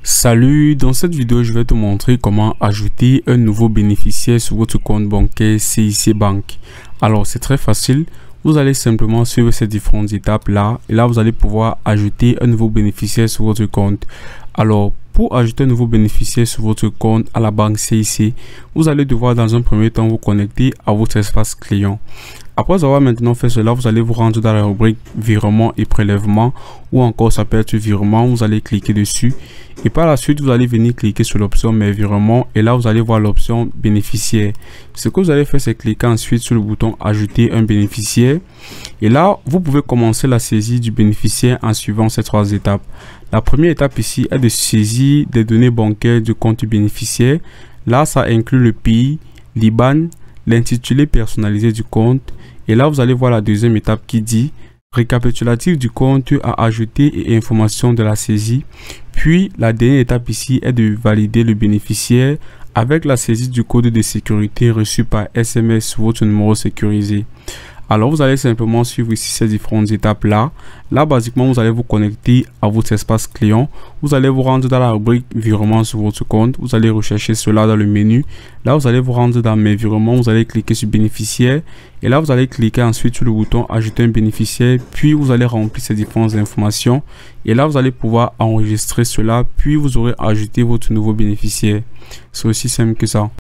Salut, dans cette vidéo, je vais te montrer comment ajouter un nouveau bénéficiaire sur votre compte bancaire CIC Bank. Alors, c'est très facile. Vous allez simplement suivre ces différentes étapes là et là, vous allez pouvoir ajouter un nouveau bénéficiaire sur votre compte. Alors, pour ajouter un nouveau bénéficiaire sur votre compte à la banque CIC, vous allez devoir dans un premier temps vous connecter à votre espace client. Après avoir maintenant fait cela, vous allez vous rendre dans la rubrique virement et prélèvement ou encore ça peut être virement. Vous allez cliquer dessus et par la suite vous allez venir cliquer sur l'option mes virements et là vous allez voir l'option bénéficiaire. Ce que vous allez faire, c'est cliquer ensuite sur le bouton ajouter un bénéficiaire et là vous pouvez commencer la saisie du bénéficiaire en suivant ces trois étapes. La première étape ici est de saisir des données bancaires du compte du bénéficiaire. Là ça inclut le pays, l'IBAN, l'intitulé personnalisé du compte et là vous allez voir la deuxième étape qui dit récapitulatif du compte à ajouter et information de la saisie. Puis la dernière étape ici est de valider le bénéficiaire avec la saisie du code de sécurité reçu par SMS sur votre numéro sécurisé. Alors vous allez simplement suivre ici ces différentes étapes là. Là basiquement vous allez vous connecter à votre espace client. Vous allez vous rendre dans la rubrique virement sur votre compte. Vous allez rechercher cela dans le menu. Là vous allez vous rendre dans mes virements. Vous allez cliquer sur bénéficiaire. Et là vous allez cliquer ensuite sur le bouton ajouter un bénéficiaire. Puis vous allez remplir ces différentes informations. Et là vous allez pouvoir enregistrer cela. Puis vous aurez ajouté votre nouveau bénéficiaire. C'est aussi simple que ça.